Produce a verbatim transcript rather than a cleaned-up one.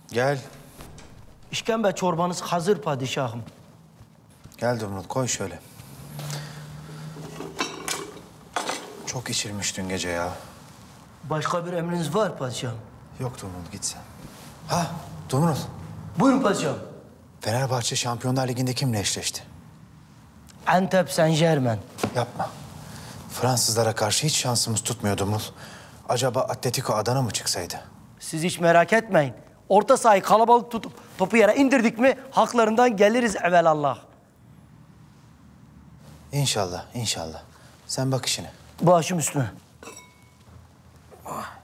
Gel. İşkembe çorbanız hazır padişahım. Gel Dumrul, koy şöyle. Çok içirmiş dün gece ya. Başka bir emriniz var padişahım. Yok Dumrul, git sen. Ha, Dumrul. Buyurun padişahım. Fenerbahçe Şampiyonlar Ligi'nde kimle eşleşti? Antep Saint-Germain. Yapma. Fransızlara karşı hiç şansımız tutmuyor Dumrul. Acaba Atletico Adana mı çıksaydı? Siz hiç merak etmeyin. Orta sahayı kalabalık tutup topu yere indirdik mi haklarından geliriz evelallah. İnşallah, inşallah. Sen bak işine. Başım üstüne.